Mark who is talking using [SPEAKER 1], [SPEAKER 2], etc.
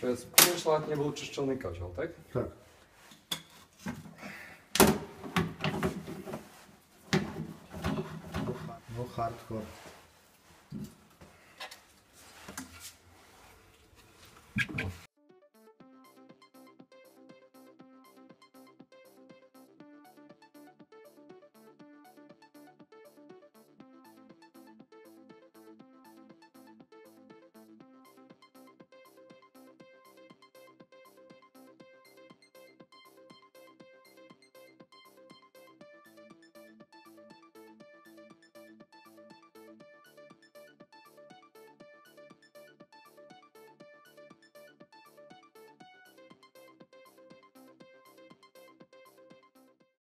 [SPEAKER 1] Przez 5 lat nie był czyszczony kozioł, tak?
[SPEAKER 2] Tak. No hardcore.